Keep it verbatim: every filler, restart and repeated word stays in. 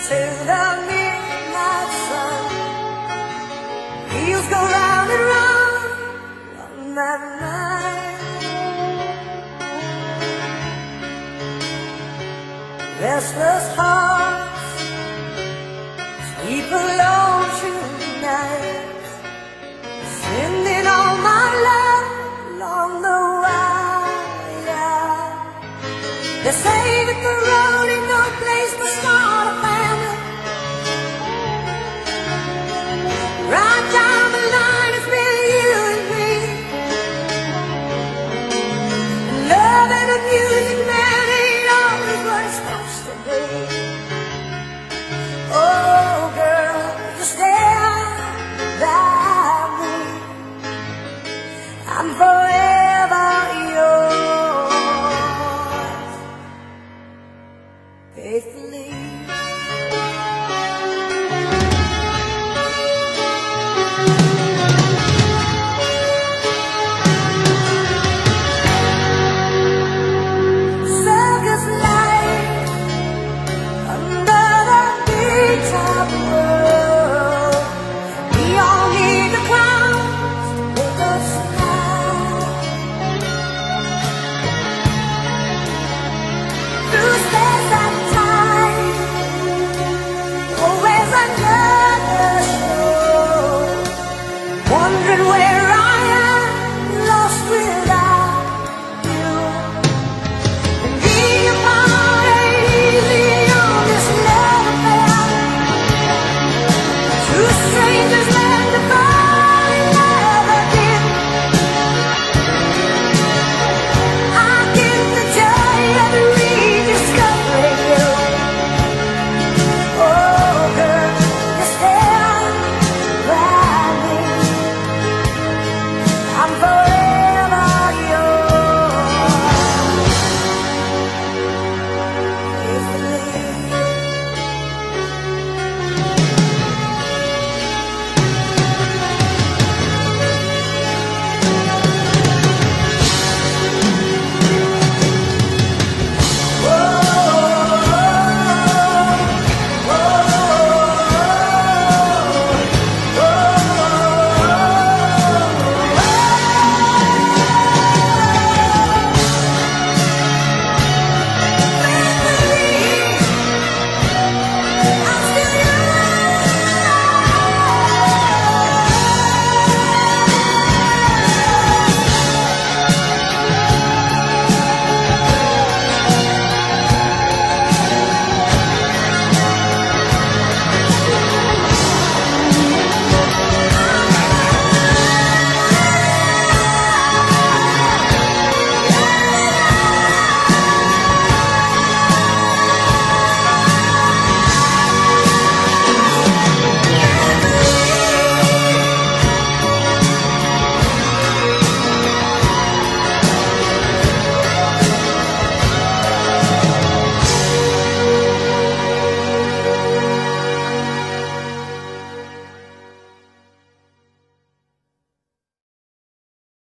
to the midnight sun. Wheels go round and round on that night. Restless hearts sleep alone tonight, sending all my love along the wire. They say that the road ain't no place to start a family. Right down the line, it's been you and me. Love and the music, man, ain't always what it's supposed to be. Oh, girl, you stand by me. I'm forever yours, faithfully.